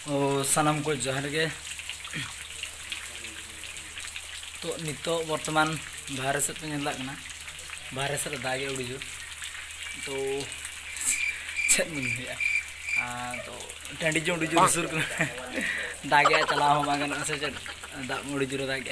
और सनम को जोहर गे। तो नितो वर्तमान बाहर से पे नेलना बाहर से दागे उड़ी जो तो चेक मन हुआ तो टंडी जो उड़ी जो सुर दागे चला हो मागन से दा उड़ी जो दागे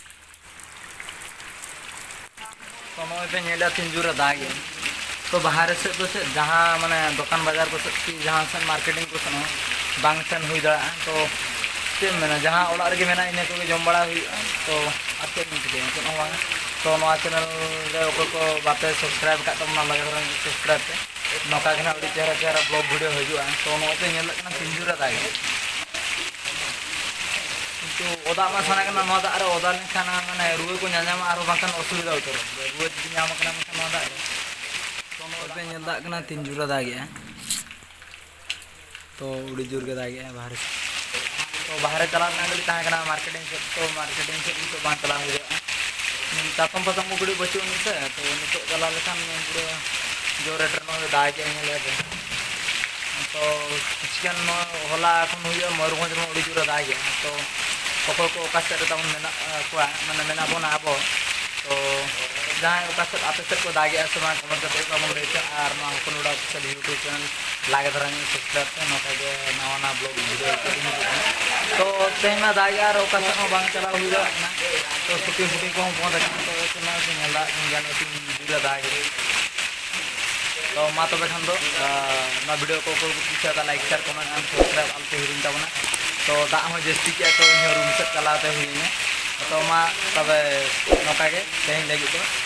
तो नय पे नेला तीन जुरा दागे तो बाहर से तो से जहाँ माने दुकान बाजार को से जहाँ से मार्केटिंग को सनो बांग सन हुई दा तो चे मेना जहाँ ओड़ा रे मेना इने को जम बड़ा हुई तो आते मिनट के तो नवा चैनल रे को बाते सब्सक्राइब का तमना लगा सब्सक्राइब पे नौका के उड़ी चेहरा चेहरा ब्लॉग वीडियो हजुआ तो नोते नेल कना पिंजुरा दागे तो ओदा मा साना कना नवा दा रे ओदा खाना माने रुवे को न्यामा आरो बाकन असुविधा उतर रुवे जि न्यामा कना नवा दा रे तो नोते नेल दा कना पिंजुरा दागे तो उड़ी जुर के दागे बाहर तो बाहर चला ना मार्केटिंग से तो बांग चला तापम पतम गुड़ी बचू से तो नितो चला लेखान पूरा जो रेटर दागे तो चिकन होला मयूरभंज में उड़ी जुरा दागे तो अखोर को मेना माने मेना बना अब तो जहाँ आपे सेट को दागे से कमेंट करते बन लैते और हकुनडा यूट्यूब चैनल लागे धरा सब्सक्राइब पे नौका नवा नवा ब्लॉग वीडियो तो तेज में दागे और बांग चला हुआ तो शूटिंग फुटिंग को बंद तो दागे तो मा तब खान ना वीडियो को कुछ like share comment and subscribe आलते हिरिन तबना तो दा हो जस्ती के तो रूम से चलाते हुई तो मा तब नौका के तेज लगे तो